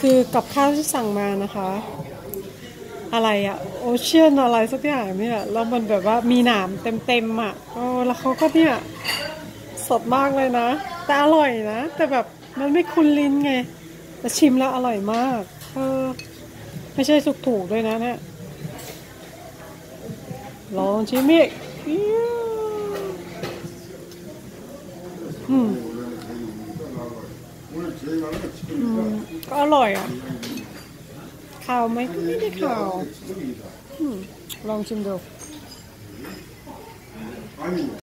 คือกับข้าวที่สั่งมานะคะอะไรอะโอเชียนอะไรสักอย่างเนี่ยแล้วมันแบบว่ามีหนามเต็มๆอะแล้วเขาก็เนี่ยสดมากเลยนะแต่อร่อยนะแต่แบบมันไม่คุ้นลิ้นไงแต่ชิมแล้วอร่อยมากไม่ใช่ถูกๆด้วยนะเนี่ยลองชิมอีกก็อร่อยอ่ะข่าวไหมก็ไม่ได้ข่าวลองชิมดู